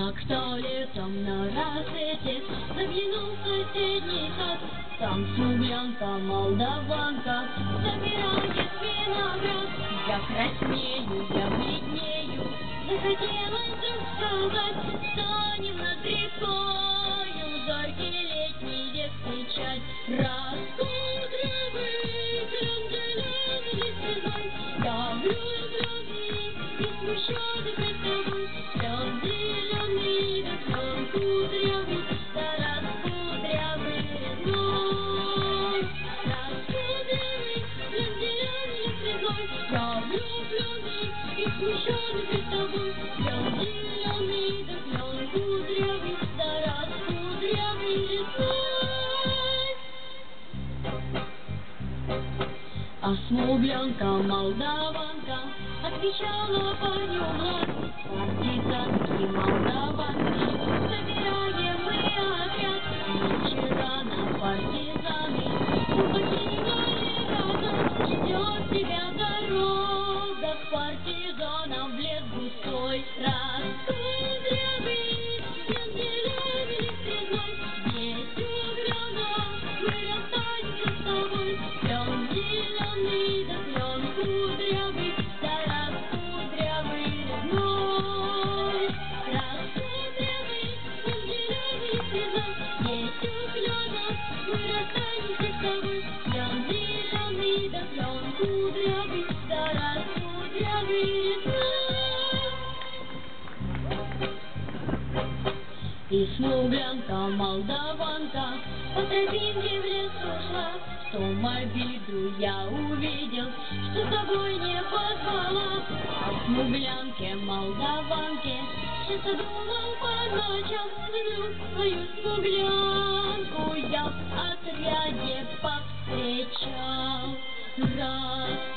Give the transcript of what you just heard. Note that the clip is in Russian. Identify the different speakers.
Speaker 1: Как-то летом на рассвете заглянул в соседний сад. Там смуглянка, молдаванка собирает виноград. Я краснею, я бледнею, захотелось вдруг сказать: станем над рекою зоркий летний лес встречать. Раскудрявый клен зеленый листвой, я влюбленный и смущенный пред тобой. Клен зеленый, да клен кудрявый, да раскудрявый резной. Раскудрявый клен зеленый листвой, я влюбленный и смущенный пред тобой. Клен зеленый, да клен кудрявый, да раскудрявый резной. А смуглянка, молдаванка отвечала парню Влад: партизанки, молдаванки, собираем мы отряд. Вчера на партизаны употевали разом, ждет тебя дорога к партизанам в лес густой. Раскудрявый клен зеленый лист резной, здесь углена мы расстанемся с тобой. Клен зеленый, да клен кудрявый, да раскудрявый резной. Раскудрявый клен зеленый лист резной, здесь углена мы расстанемся с тобой. Клен зеленый, да клен кудрявый, да раскудрявый резной. И смуглянка, молдаванка по тропинке в лес ушла. В том обиду я увидел, что с собой не позвала. О смуглянке, молдаванке часто думал по ночам. Вдруг свою смуглянку я в отряде повстречал. Раз